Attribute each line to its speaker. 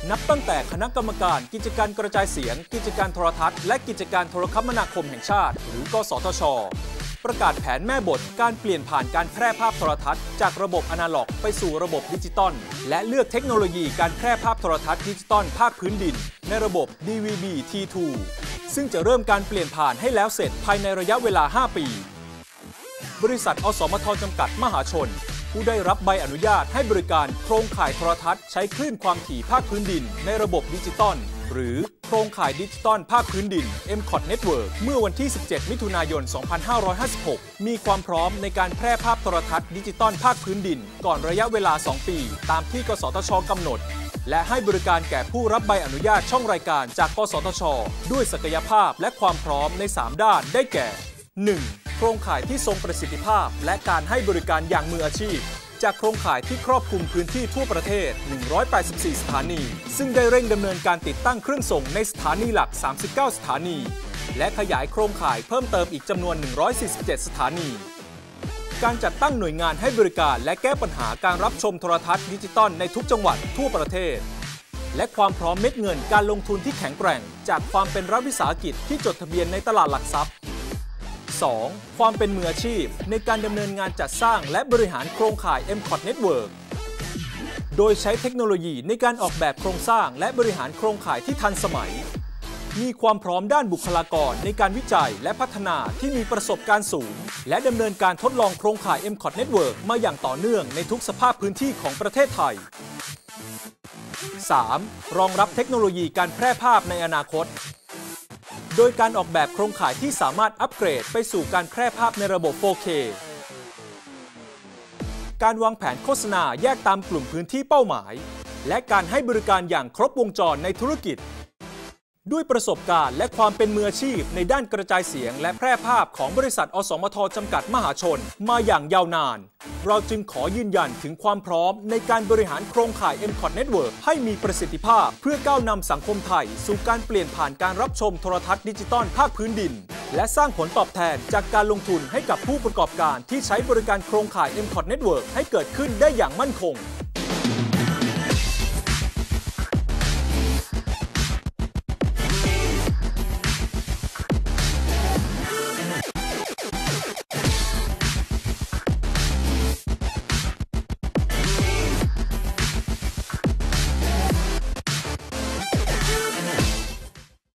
Speaker 1: นับตั้งแต่คณะกรรมการกิจการกระจายเสียงกิจการโทรทัศน์และกิจการโทรคมนาคมแห่งชาติหรือกสทช.ประกาศแผนแม่บทการเปลี่ยนผ่านการแพร่ภาพโทรทัศน์จากระบบอนาล็อกไปสู่ระบบดิจิตอลและเลือกเทคโนโลยีการแพร่ภาพโทรทัศน์ดิจิตอลภาคพื้นดินในระบบ DVB-T2 ซึ่งจะเริ่มการเปลี่ยนผ่านให้แล้วเสร็จภายในระยะเวลา 5 ปีบริษัทอสมทจำกัดมหาชนผู้ได้รับใบอนุญาตให้บริการโครงข่ายโทรทัศน์ใช้คลื่นความถี่ภาคพื้นดินในระบบดิจิตอลหรือโครงข่ายดิจิตอลภาคพื้นดิน MCOT Network เมื่อวันที่ 17 มิถุนายน 2556 มีความพร้อมในการแพร่ภาพโทรทัศน์ดิจิตอลภาคพื้นดินก่อนระยะเวลา 2 ปีตามที่กสทช.กำหนดและให้บริการแก่ผู้รับใบอนุญาตช่องรายการจากกสทช.ด้วยศักยภาพและความพร้อมใน 3 ด้านได้แก่ 1. โครงข่ายที่ทรงประสิทธิภาพและการให้บริการอย่างมืออาชีพจากโครงข่ายที่ครอบคลุมพื้นที่ทั่วประเทศ 184 สถานีซึ่งได้เร่งดำเนินการติดตั้งเครื่องส่งในสถานีหลัก 39 สถานีและขยายโครงข่ายเพิ่มเติมอีกจำนวน 147 สถานีการจัดตั้งหน่วยงานให้บริการและแก้ปัญหาการรับชมโทรทัศน์ดิจิตอลในทุกจังหวัดทั่วประเทศและความพร้อมเม็ดเงินการลงทุนที่แข็งแกร่งจากความเป็นรัฐวิสาหกิจที่จดทะเบียนในตลาดหลักทรัพย์ 2. ความเป็นมืออาชีพในการดำเนินงานจัดสร้างและบริหารโครงข่าย MCOT Network โดยใช้เทคโนโลยีในการออกแบบโครงสร้างและบริหารโครงข่ายที่ทันสมัยมีความพร้อมด้านบุคลากรในการวิจัยและพัฒนาที่มีประสบการณ์สูงและดำเนินการทดลองโครงข่าย MCOT Network มาอย่างต่อเนื่องในทุกสภาพพื้นที่ของประเทศไทย 3. รองรับเทคโนโลยีการแพร่ภาพในอนาคตโดยการออกแบบโครงข่ายที่สามารถอัปเกรดไปสู่การแพร่ภาพในระบบ 4K การวางแผนโฆษณาแยกตามกลุ่มพื้นที่เป้าหมายและการให้บริการอย่างครบวงจรในธุรกิจด้วยประสบการณ์และความเป็นมืออาชีพในด้านกระจายเสียงและแพร่ภาพของบริษัทอสมทจำกัดมหาชนมาอย่างยาวนานเราจึงขอยืนยันถึงความพร้อมในการบริหารโครงข่าย MCOT Network ให้มีประสิทธิภาพเพื่อก้าวนำสังคมไทยสู่การเปลี่ยนผ่านการรับชมโทรทัศน์ดิจิตอลภาคพื้นดินและสร้างผลตอบแทนจากการลงทุนให้กับผู้ประกอบการที่ใช้บริการโครงข่าย MCOT Network ให้เกิดขึ้นได้อย่างมั่นคง